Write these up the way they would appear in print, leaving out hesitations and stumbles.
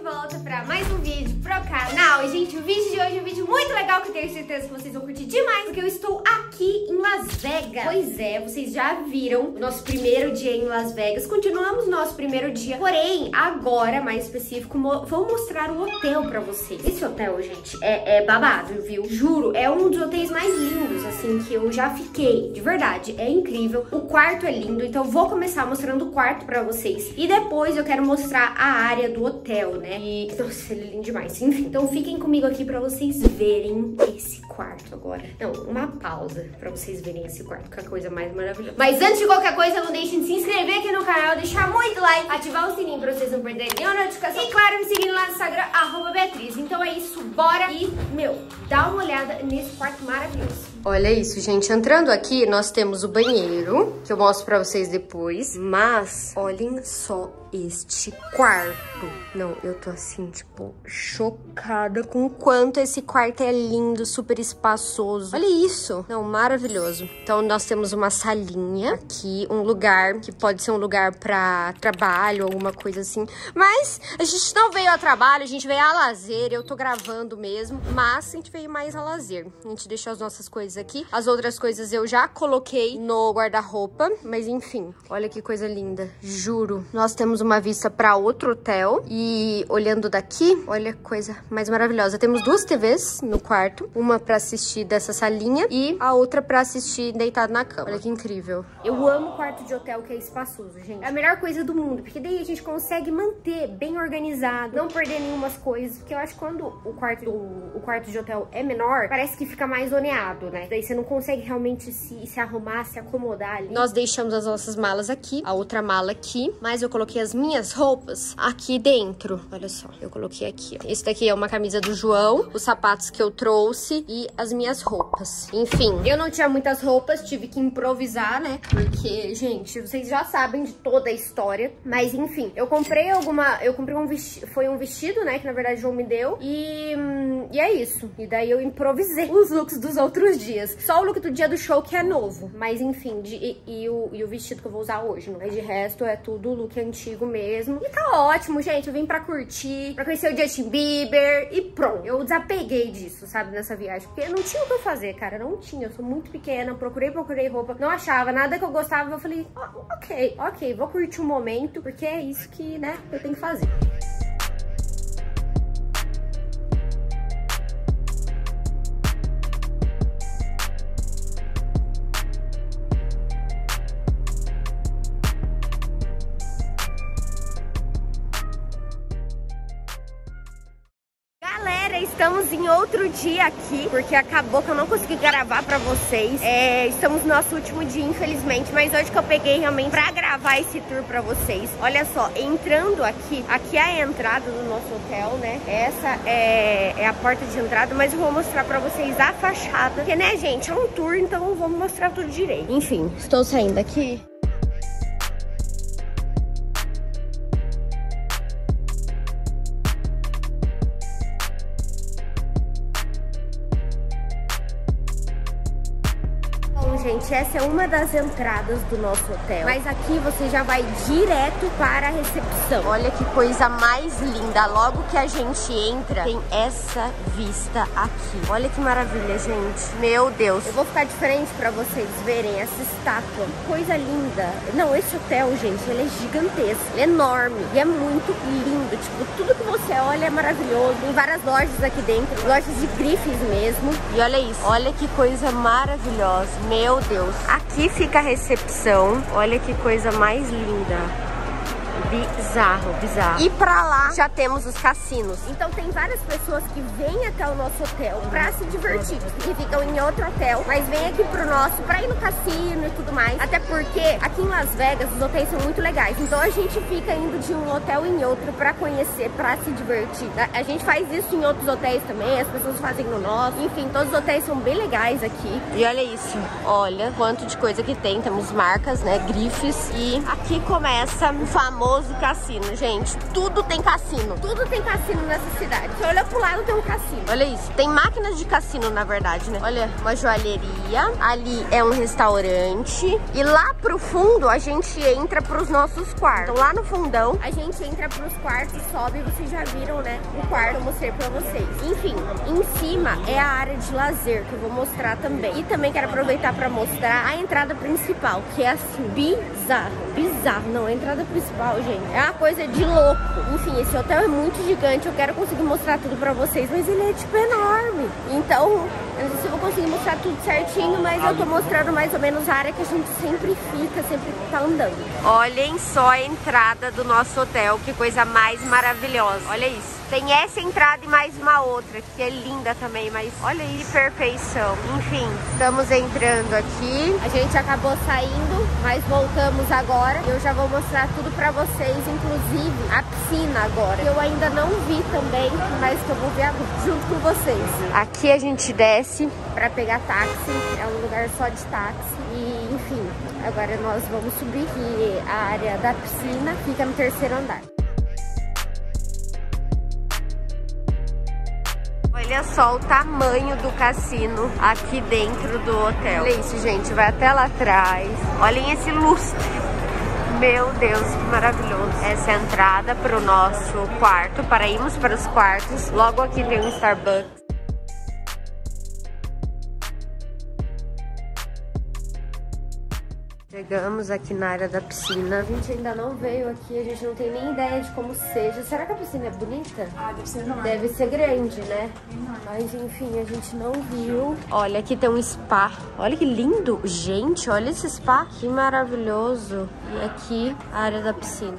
volta pra mais um vídeo pro canal. E, gente, o vídeo de hoje é um vídeo muito legal que eu tenho certeza que vocês vão curtir demais, porque eu estou aqui em Las Vegas. Pois é, vocês já viram o nosso primeiro dia em Las Vegas. Continuamos nosso primeiro dia, porém, agora, mais específico, vou mostrar o hotel pra vocês. Esse hotel, gente, é babado, viu? Juro, é um dos hotéis mais lindos, assim, que eu já fiquei. De verdade, é incrível. O quarto é lindo, então vou começar mostrando o quarto pra vocês. E depois eu quero mostrar a área do hotel, né? E, nossa, ele é lindo demais. Enfim, então fiquem comigo aqui pra vocês verem esse quarto agora. Não, uma pausa pra vocês verem esse quarto, que é a coisa mais maravilhosa. Mas antes de qualquer coisa, não deixem de se inscrever aqui no canal, deixar muito like, ativar o sininho pra vocês não perderem nenhuma notificação. E claro, me seguindo lá no Instagram, @Beatriz. Então é isso, bora e, dá uma olhada nesse quarto maravilhoso. Olha isso, gente. Entrando aqui, nós temos o banheiro, que eu mostro pra vocês depois. Mas, olhem só este quarto. Não, eu tô assim, tipo, chocada com o quanto esse quarto é lindo, super espaçoso. Olha isso. Não, maravilhoso. Então, nós temos uma salinha aqui, um lugar que pode ser um lugar pra trabalho, alguma coisa assim. Mas a gente não veio a trabalho, a gente veio a lazer. Eu tô gravando mesmo, mas a gente veio mais a lazer. A gente deixou as nossas coisas aqui. As outras coisas eu já coloquei no guarda-roupa, mas enfim, olha que coisa linda, juro. Nós temos uma vista para outro hotel e olhando daqui, olha que coisa mais maravilhosa. Temos duas TVs no quarto, uma para assistir dessa salinha e a outra para assistir deitado na cama. Olha que incrível. Eu amo quarto de hotel que é espaçoso, gente. É a melhor coisa do mundo, porque daí a gente consegue manter bem organizado, não perder nenhumas coisas, porque eu acho que quando o quarto de hotel é menor, parece que fica mais zoneado, né? Daí você não consegue realmente se arrumar, se acomodar ali. Nós deixamos as nossas malas aqui, a outra mala aqui, mas eu coloquei as minhas roupas aqui dentro. Olha só, eu coloquei aqui, ó. Esse daqui é uma camisa do João, os sapatos que eu trouxe e as minhas roupas. Enfim, eu não tinha muitas roupas, tive que improvisar, né? Porque, gente, vocês já sabem de toda a história. Mas, enfim, eu comprei um vestido, foi um vestido, né? Que na verdade o João me deu. E é isso. E daí eu improvisei os looks dos outros dias. Só o look do dia do show que é novo. Mas enfim, e o vestido que eu vou usar hoje, não é? De resto é tudo look antigo mesmo. E tá ótimo, gente. Eu vim pra curtir, pra conhecer o Justin Bieber e pronto. Eu desapeguei disso, sabe, nessa viagem. Porque não tinha o que eu fazer, cara. Não tinha. Eu sou muito pequena. Procurei roupa. Não achava nada que eu gostava. Eu falei, ok, vou curtir um momento. Porque é isso que, né, eu tenho que fazer. Estamos em outro dia aqui, porque acabou que eu não consegui gravar pra vocês. Estamos no nosso último dia, infelizmente, mas hoje que eu peguei realmente pra gravar esse tour pra vocês. Olha só, entrando aqui é a entrada do nosso hotel, né? Essa é a porta de entrada, mas eu vou mostrar pra vocês a fachada, porque, né, gente, é um tour, então vamos mostrar tudo direito. Enfim, estou saindo aqui. Gente, essa é uma das entradas do nosso hotel, mas aqui você já vai direto para a recepção. Olha que coisa mais linda, logo que a gente entra, tem essa vista aqui. Olha que maravilha, gente. Meu Deus. Eu vou ficar de frente para vocês verem essa estátua. Coisa linda. Não, esse hotel, gente, ele é gigantesco, ele é enorme e é muito lindo. Tipo, tudo que você olha é maravilhoso. Tem várias lojas aqui dentro, lojas de grifes mesmo. E olha isso, olha que coisa maravilhosa. Meu Deus, aqui fica a recepção. Olha que coisa mais linda. Bizarro. E pra lá já temos os cassinos. Então tem várias pessoas que vêm até o nosso hotel pra se divertir, que ficam em outro hotel, mas vêm aqui pro nosso pra ir no cassino e tudo mais. Até porque aqui em Las Vegas os hotéis são muito legais. Então a gente fica indo de um hotel em outro pra conhecer, pra se divertir. A gente faz isso em outros hotéis também, as pessoas fazem no nosso. Enfim, todos os hotéis são bem legais aqui. E olha isso, olha quanto de coisa que tem. Temos marcas, né, grifes. E aqui começa o famoso de cassino, gente. Tudo tem cassino. Tudo tem cassino nessa cidade. Você olha pro lado, tem um cassino. Olha isso. Tem máquinas de cassino, na verdade, né? Olha, uma joalheria. Ali é um restaurante. E lá pro fundo, a gente entra pros nossos quartos. Então, lá no fundão, a gente entra pros quartos, sobe. Vocês já viram, né? O quarto eu mostrei pra vocês. Enfim, em cima é a área de lazer, que eu vou mostrar também. E também quero aproveitar pra mostrar a entrada principal, que é assim, bizarro. Bizarro. Não, a entrada principal, gente, é uma coisa de louco. Enfim, esse hotel é muito gigante. Eu quero conseguir mostrar tudo pra vocês, mas ele é tipo enorme. Então, eu não sei se eu vou conseguir mostrar tudo certinho, mas eu tô mostrando mais ou menos a área que a gente sempre fica, sempre tá andando. Olhem só a entrada do nosso hotel, que coisa mais maravilhosa. Olha isso. Tem essa entrada e mais uma outra, que é linda também, mas olha aí, perfeição. Enfim, estamos entrando aqui. A gente acabou saindo, mas voltamos agora. Eu já vou mostrar tudo pra vocês, inclusive a piscina agora. Eu ainda não vi também, mas que eu vou ver agora, junto com vocês. Aqui a gente desce pra pegar táxi, é um lugar só de táxi. E, enfim, agora nós vamos subir, que a área da piscina fica no 3º andar. Olha só o tamanho do cassino aqui dentro do hotel. Olha isso, gente, vai até lá atrás. Olhem esse lustre. Meu Deus, que maravilhoso. Essa é a entrada para o nosso quarto, para irmos para os quartos. Logo aqui tem um Starbucks. Chegamos aqui na área da piscina. A gente ainda não veio aqui, a gente não tem nem ideia de como seja. Será que a piscina é bonita? Ah, deve ser enorme. Deve ser grande, né? Mas enfim, a gente não viu. Olha, aqui tem um spa. Olha que lindo. Gente, olha esse spa. Que maravilhoso. E aqui a área da piscina.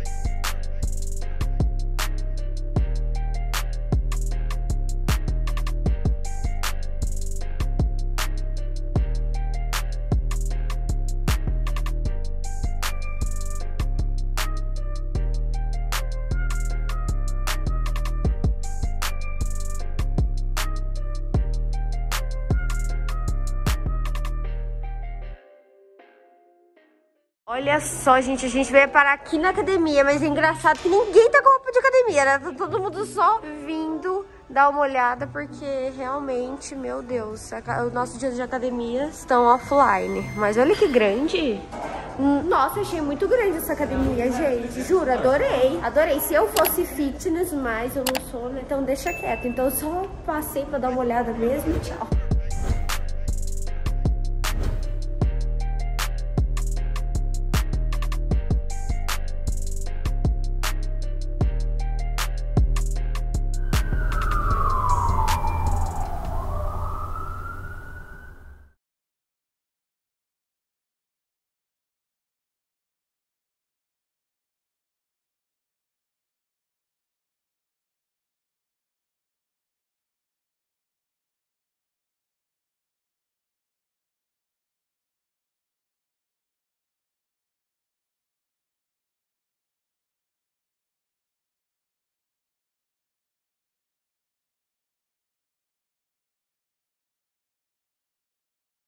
Olha só, gente, a gente veio parar aqui na academia, mas é engraçado que ninguém tá com roupa de academia, né? Tá todo mundo só vindo dar uma olhada, porque realmente, meu Deus, os nossos dias de academia estão offline. Mas olha que grande. Nossa, achei muito grande essa academia, gente. Juro, adorei. Adorei. Se eu fosse fitness, mas eu não sou, né? Então deixa quieto. Então eu só passei pra dar uma olhada mesmo e tchau.